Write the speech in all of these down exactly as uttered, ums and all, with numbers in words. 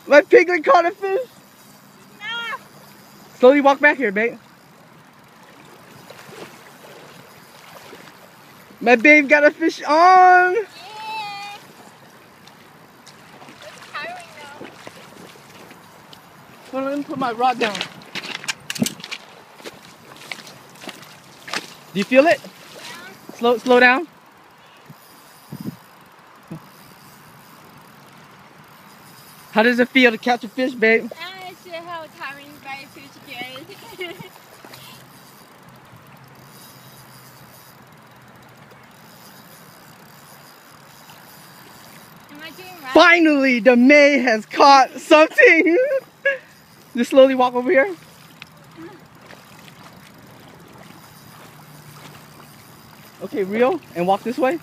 My piglet caught a fish. No. Slowly walk back here, babe. My babe got a fish on. Yeah. It's tiring though. Hold on, let me put my rod down. Do you feel it? Yeah. Slow, slow down. How does it feel to catch a fish, babe? I see how tiring by fish get. Am I doing right? Finally, the May has caught something. Just slowly walk over here. Okay, reel and walk this way.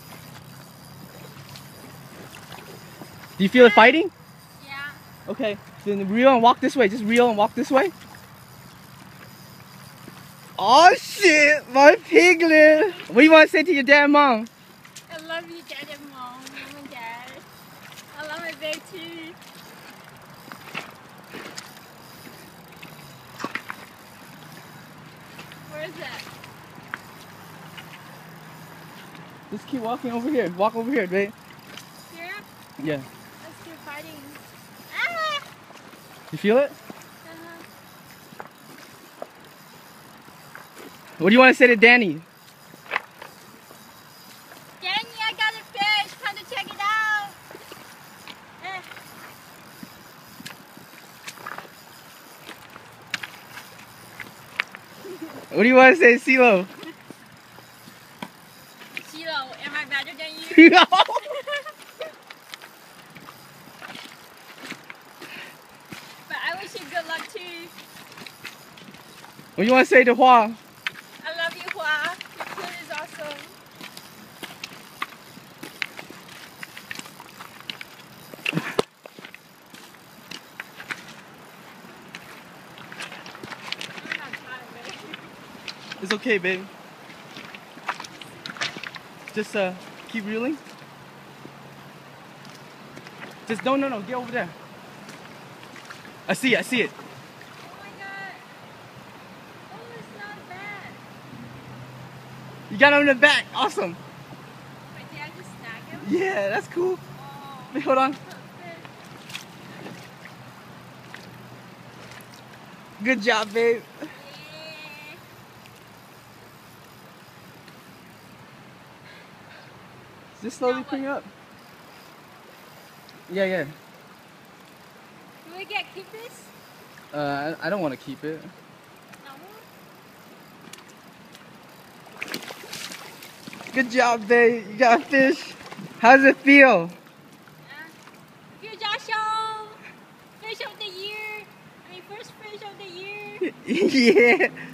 Do you feel it fighting? Yeah. Okay, then reel and walk this way. Just reel and walk this way. Oh shit, my piglet. What do you want to say to your dad and mom? I love you, Dad and Mom, Mom and Dad. I love my babe too. Where is that? Just keep walking over here. Walk over here, babe. Here? Yeah. Let's keep fighting. Ah! You feel it? Uh-huh. What do you want to say to Danny? Danny, I got a fish. Time to check it out. Eh. What do you want to say, CeeLo? Shilo, am I better than you? No. But I wish you good luck too. What do you want to say to Hua? I love you, Hua. Your food is awesome. I'm not tired, babe. It's okay, babe. Just uh, keep reeling. Just no, no, no. Get over there. I see it. I see it. Oh my god. Oh, it's not bad. You got him in the back. Awesome. Wait, did I just snag him? Yeah, that's cool. Oh. Wait, hold on. Good job, babe. Yeah. Just slowly Now bring what? up. Yeah, yeah. Do we get keep this? Uh, I I don't want to keep it. No. Good job, babe. You got a fish. How does it feel? Yeah. Good job, show. Fish of the year. I mean, first fish of the year. Yeah.